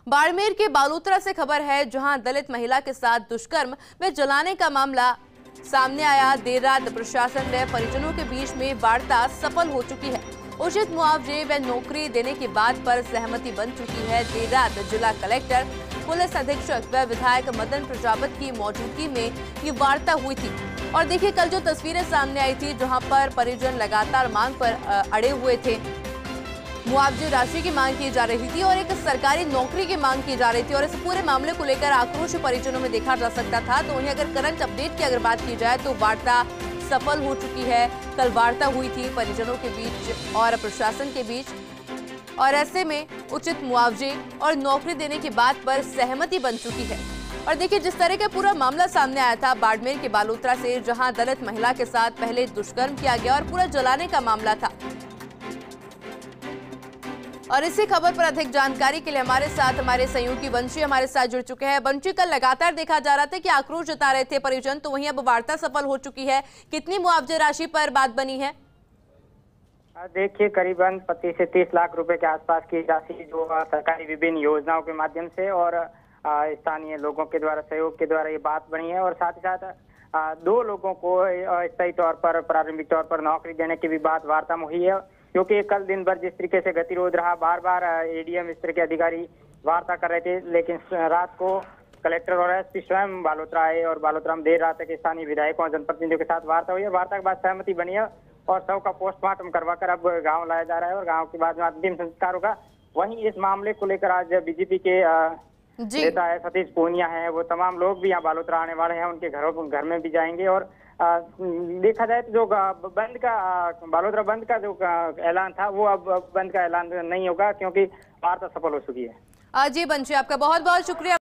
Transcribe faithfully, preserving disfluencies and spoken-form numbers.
बाड़मेर के बालोतरा से खबर है, जहां दलित महिला के साथ दुष्कर्म में जलाने का मामला सामने आया। देर रात प्रशासन व परिजनों के बीच में वार्ता सफल हो चुकी है। उचित मुआवजे व नौकरी देने की बात पर सहमति बन चुकी है। देर रात जिला कलेक्टर, पुलिस अधीक्षक व विधायक मदन प्रजापत की मौजूदगी में ये वार्ता हुई थी। और देखिए, कल जो तस्वीरें सामने आई थी, जहां पर परिजन लगातार मांग पर अड़े हुए थे, मुआवजे राशि की मांग की जा रही थी और एक सरकारी नौकरी की मांग की जा रही थी। और इस पूरे मामले को लेकर आक्रोश परिजनों में देखा जा सकता था। तो वहीं अगर करंट अपडेट की अगर बात की जाए तो वार्ता सफल हो चुकी है। कल वार्ता हुई थी परिजनों के बीच और प्रशासन के बीच, और ऐसे में उचित मुआवजे और नौकरी देने की बात पर सहमति बन चुकी है। और देखिए, जिस तरह का पूरा मामला सामने आया था बाड़मेर के बालोतरा से, जहां दलित महिला के साथ पहले दुष्कर्म किया गया और पूरा जलाने का मामला था। और इसी खबर पर अधिक जानकारी के लिए हमारे साथ हमारे सहयोगी वंशी हमारे साथ जुड़ चुके हैं। वंशी, कल लगातार देखा जा रहा था कि आक्रोश जता रहे थे परिजन, तो वहीं अब वार्ता सफल हो चुकी है। कितनी मुआवजे राशि पर बात बनी है? देखिए, करीबन पच्चीस से तीस लाख रुपए के आसपास की राशि जो सरकारी विभिन्न योजनाओं के माध्यम से और स्थानीय लोगों के द्वारा, सहयोग के द्वारा ये बात बनी है। और साथ ही साथ दो लोगों को स्थायी तौर पर, प्रारंभिक तौर पर नौकरी देने की भी बात वार्ता में हुई है। क्योंकि कल दिन भर जिस तरीके से गतिरोध रहा, बार बार एडीएम स्तर के अधिकारी वार्ता कर रहे थे, लेकिन रात को कलेक्टर और एसपी स्वयं बालोतरा आए और बालोतरा में देर रात तक स्थानीय विधायकों और जनप्रतिनिधियों के साथ वार्ता हुई है। वार्ता के बाद सहमति बनी है और शव का पोस्टमार्टम करवाकर अब गांव लाया जा रहा है और गांव के बाद में अंतिम संस्कार होगा। वहीं इस मामले को लेकर आज बीजेपी के नेता है सतीश पूनिया है, वो तमाम लोग भी यहाँ बालोतरा आने वाले हैं। उनके घरों घर में भी जाएंगे और आ, देखा जाए तो जो बंद का बालोतरा बंद का जो ऐलान था, वो अब बंद का ऐलान नहीं होगा, क्योंकि वार्ता सफल हो चुकी है। जी बंशी, आपका बहुत बहुत शुक्रिया।